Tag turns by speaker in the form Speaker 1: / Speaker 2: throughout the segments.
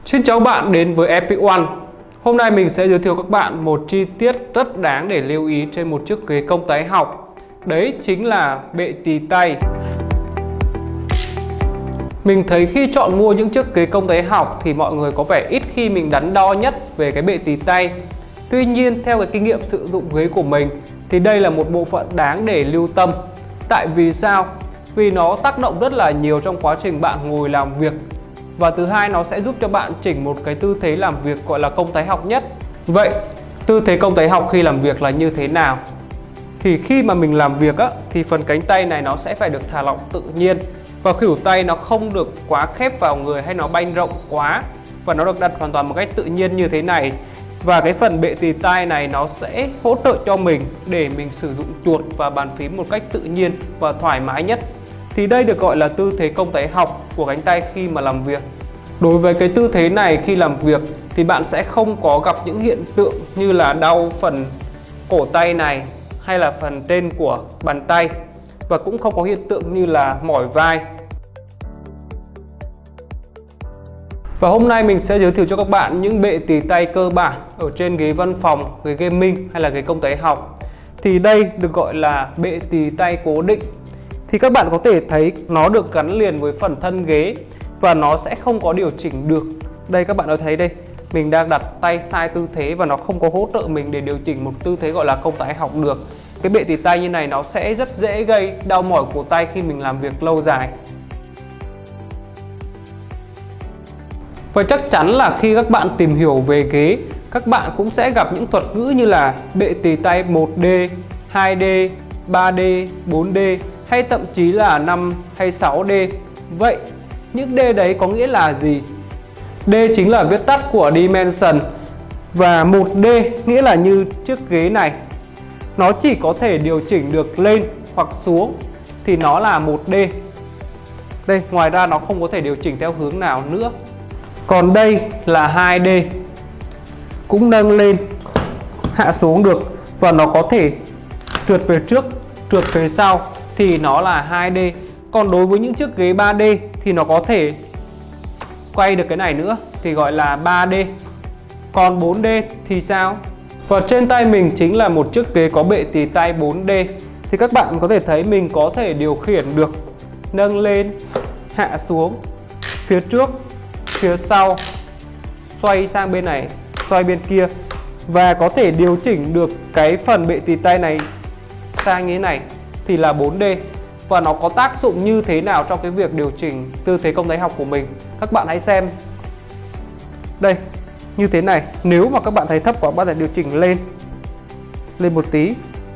Speaker 1: Xin chào bạn đến với Epic One. Hôm nay mình sẽ giới thiệu các bạn một chi tiết rất đáng để lưu ý trên một chiếc ghế công thái học. Đấy chính là bệ tì tay. Mình thấy khi chọn mua những chiếc ghế công thái học thì mọi người có vẻ ít khi mình đắn đo nhất về cái bệ tì tay. Tuy nhiên theo cái kinh nghiệm sử dụng ghế của mình thì đây là một bộ phận đáng để lưu tâm. Tại vì sao? Vì nó tác động rất là nhiều trong quá trình bạn ngồi làm việc. Và thứ hai, nó sẽ giúp cho bạn chỉnh một cái tư thế làm việc gọi là công thái học nhất. Vậy tư thế công thái học khi làm việc là như thế nào? Thì khi mà mình làm việc thì phần cánh tay này nó sẽ phải được thả lỏng tự nhiên, và khuỷu tay nó không được quá khép vào người hay nó banh rộng quá, và nó được đặt hoàn toàn một cách tự nhiên như thế này. Và cái phần bệ tì tay này nó sẽ hỗ trợ cho mình để mình sử dụng chuột và bàn phím một cách tự nhiên và thoải mái nhất. Thì đây được gọi là tư thế công thái học của cánh tay khi mà làm việc. Đối với cái tư thế này khi làm việc thì bạn sẽ không có gặp những hiện tượng như là đau phần cổ tay này hay là phần trên của bàn tay, và cũng không có hiện tượng như là mỏi vai. Và hôm nay mình sẽ giới thiệu cho các bạn những bệ tì tay cơ bản ở trên ghế văn phòng, ghế gaming hay là ghế công thái học. Thì đây được gọi là bệ tì tay cố định. Thì các bạn có thể thấy nó được gắn liền với phần thân ghế và nó sẽ không có điều chỉnh được. Đây các bạn có thấy đây, mình đang đặt tay sai tư thế và nó không có hỗ trợ mình để điều chỉnh một tư thế gọi là công thái học được. Cái bệ tì tay như này nó sẽ rất dễ gây đau mỏi cổ tay khi mình làm việc lâu dài. Và chắc chắn là khi các bạn tìm hiểu về ghế, các bạn cũng sẽ gặp những thuật ngữ như là bệ tì tay 1D, 2D, 3D, 4D hay thậm chí là 5 hay 6D. Vậy những D đấy có nghĩa là gì? D chính là viết tắt của Dimension, và 1D nghĩa là như chiếc ghế này, nó chỉ có thể điều chỉnh được lên hoặc xuống thì nó là 1D. Đây, ngoài ra nó không có thể điều chỉnh theo hướng nào nữa. Còn đây là 2D, cũng nâng lên, hạ xuống được, và nó có thể trượt về trước, trượt về sau thì nó là 2D. Còn đối với những chiếc ghế 3D thì nó có thể quay được cái này nữa thì gọi là 3D. Còn 4D thì sao? Và trên tay mình chính là một chiếc ghế có bệ tì tay 4D. Thì các bạn có thể thấy mình có thể điều khiển được nâng lên, hạ xuống, phía trước, phía sau, xoay sang bên này, xoay bên kia, và có thể điều chỉnh được cái phần bệ tì tay này sang như thế này thì là 4D. Và nó có tác dụng như thế nào trong cái việc điều chỉnh tư thế công thái học của mình? Các bạn hãy xem. Đây, như thế này, nếu mà các bạn thấy thấp quá, bạn phải điều chỉnh lên một tí.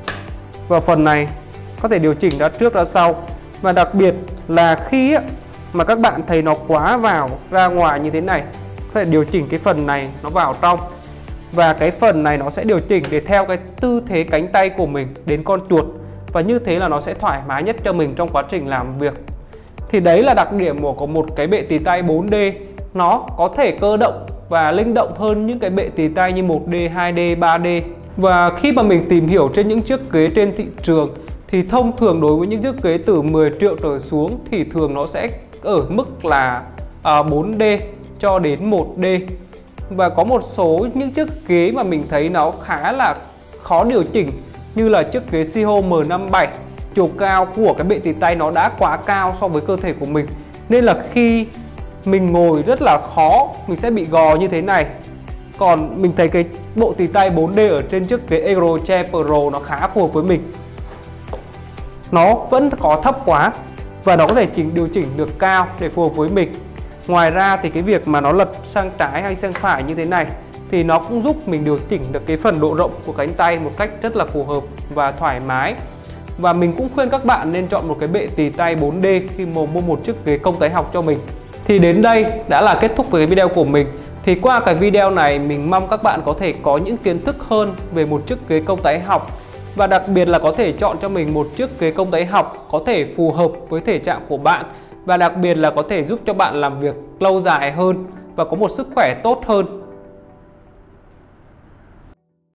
Speaker 1: Và phần này có thể điều chỉnh ra trước ra sau. Và đặc biệt là khi mà các bạn thấy nó quá vào ra ngoài như thế này, có thể điều chỉnh cái phần này nó vào trong. Và cái phần này nó sẽ điều chỉnh để theo cái tư thế cánh tay của mình đến con chuột. Và như thế là nó sẽ thoải mái nhất cho mình trong quá trình làm việc. Thì đấy là đặc điểm của một cái bệ tì tay 4D. Nó có thể cơ động và linh động hơn những cái bệ tì tay như 1D, 2D, 3D. Và khi mà mình tìm hiểu trên những chiếc ghế trên thị trường thì thông thường đối với những chiếc ghế từ 10 triệu trở xuống thì thường nó sẽ ở mức là 4D cho đến 1D. Và có một số những chiếc ghế mà mình thấy nó khá là khó điều chỉnh, như là chiếc ghế Siho M57. Chiều cao của cái bệ tì tay nó đã quá cao so với cơ thể của mình, nên là khi mình ngồi rất là khó, mình sẽ bị gò như thế này. Còn mình thấy cái bộ tì tay 4D ở trên chiếc ghế Aero Chair Pro nó khá phù hợp với mình. Nó vẫn có thấp quá và nó có thể điều chỉnh được cao để phù hợp với mình. Ngoài ra thì cái việc mà nó lật sang trái hay sang phải như thế này thì nó cũng giúp mình điều chỉnh được cái phần độ rộng của cánh tay một cách rất là phù hợp và thoải mái. Và mình cũng khuyên các bạn nên chọn một cái bệ tì tay 4D khi mà mua một chiếc ghế công thái học cho mình. Thì đến đây đã là kết thúc với cái video của mình. Thì qua cái video này mình mong các bạn có thể có những kiến thức hơn về một chiếc ghế công thái học, và đặc biệt là có thể chọn cho mình một chiếc ghế công thái học có thể phù hợp với thể trạng của bạn, và đặc biệt là có thể giúp cho bạn làm việc lâu dài hơn và có một sức khỏe tốt hơn.